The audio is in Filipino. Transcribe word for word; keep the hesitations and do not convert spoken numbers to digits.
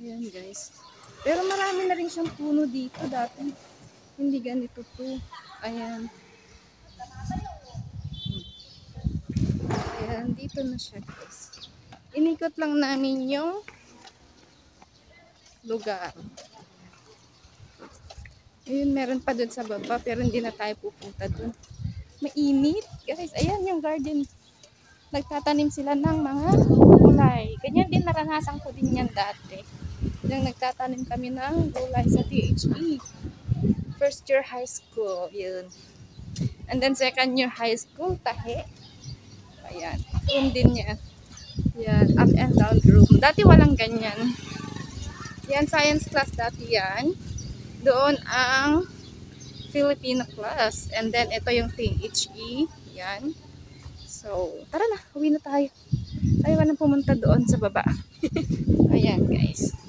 Ayan guys. Pero marami na rin siyang puno dito dati. Hindi ganito to. Ayan. Ayan, dito na siya guys. Inikot lang namin yung lugar. Ayun, meron pa dun sa baba pero hindi na tayo pupunta dun. Mainit guys. Ayan yung garden. Nagtatanim sila ng mga gulay. Ganyan din, naranasan ko din yan dati. Yung nagtatanim kami ng gulay sa T H E. First year high school. Yun. And then second year high school, tahe. Ayan. Room din yan. Yan. Up and down room. Dati walang ganyan. Yan, science class dati yan. Doon ang Filipino class. And then ito yung T H E. Yan. So, tara na. Uwi na tayo. Ayaw na pumunta doon sa baba. Ayan, guys.